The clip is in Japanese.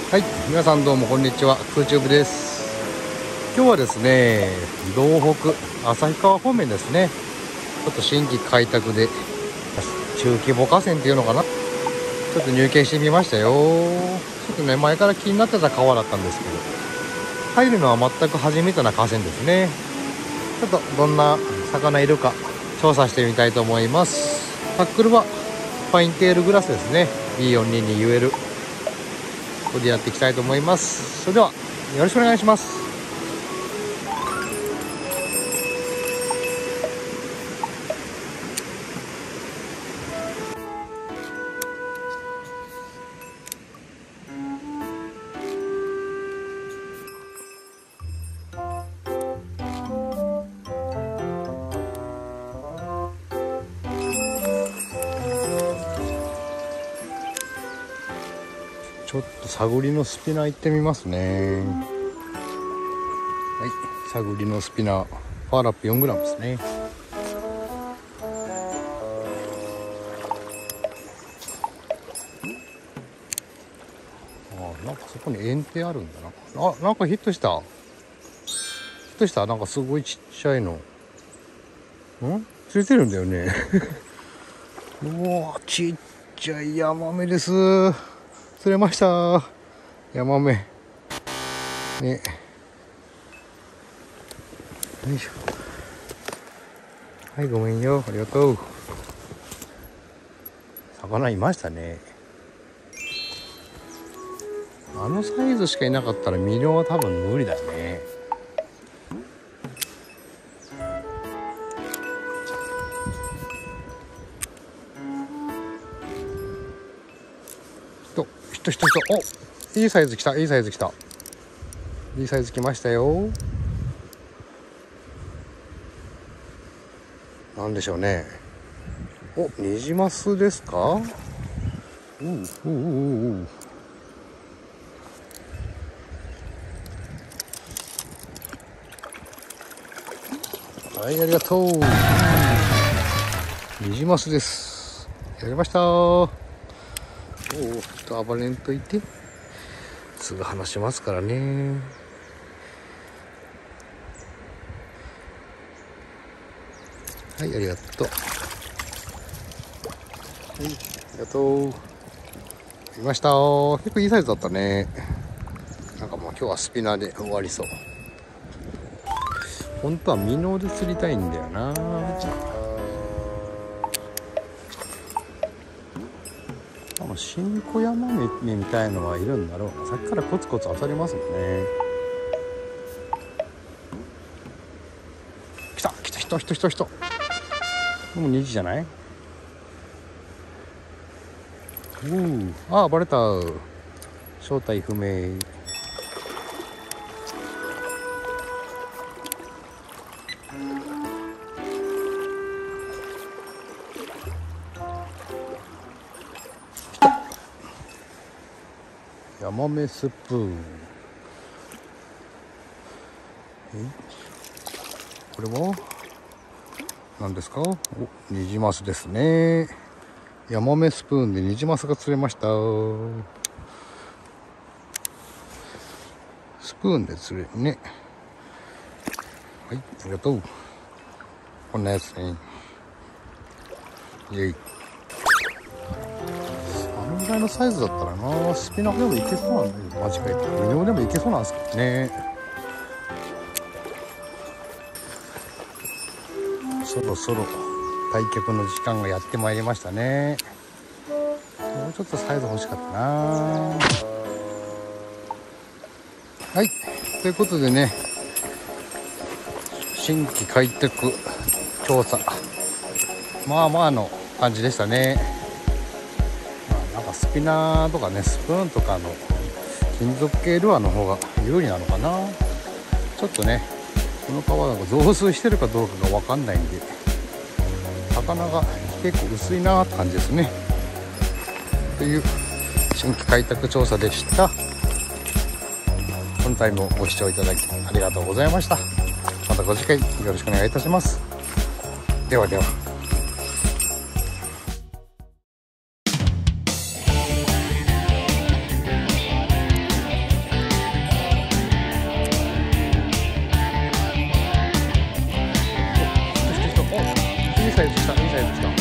はい、皆さんどうもこんにちは、空中部です。今日はですね、道北旭川方面ですね。ちょっと新規開拓で中規模河川っていうのかな、ちょっと入見してみましたよ。ちょっとね、前から気になってた川だったんですけど、入るのは全く初めてな河川ですね。ちょっとどんな魚いるか調査してみたいと思います。タックルはパインテールグラスですね。 B422UL、これでやっていきたいと思います。それではよろしくお願いします。ちょっと探りのスピナー行ってみますね。はい、探りのスピナーパワーラップ 4g ですね。なんかそこに円形あるんだな。あ、なんかヒットした。なんかすごいちっちゃいのついてるんだよねうわ、ちっちゃいヤマメです。釣れました。ヤマメね。よいしょ。はい、ごめんよ、ありがとう。魚いましたね。あのサイズしかいなかったら見漁は多分無理だね。人お、いいサイズ来た。いいサイズ来ましたよ。なんでしょうね。お、ニジマスですか。はい、ありがとう。ニジマスです。やりました。おっと暴れんといて、すぐ話しますからね。はい、ありがとう。はい、ありがとう。いました。結構いいサイズだったね。なんかもう今日はスピナーで終わりそう。本当はミノで釣りたいんだよな。新小山目みたいのはいるんだろうな。さっきからコツコツ当たりますもんね。来た人。もう2時じゃない？ああ、バレた。正体不明。ヤマメスプーン。これは何ですか？お、ニジマスですね。ヤマメスプーンでニジマスが釣れました。スプーンで釣れるね。はい、ありがとう。こんなやつね。イェイ。あのぐらいのサイズだったらな、スピナーでもいけそうなんだけど、マジかよ。無料でもいけそうなんですけどね。そろそろ対局の時間がやってまいりましたね。もうちょっとサイズ欲しかったな。はい、ということでね、新規開拓調査、まあの感じでしたね。なんかスピナーとかね、スプーンとかの金属系ルアーの方が有利なのかな。ちょっとね、この川が増水してるかどうかが分かんないんで、魚が結構薄いなって感じですね。という新規開拓調査でした。本体もご視聴いただきありがとうございました。またご次回よろしくお願いいたします。ではでは。 サイズ来た、いいサイズ来た。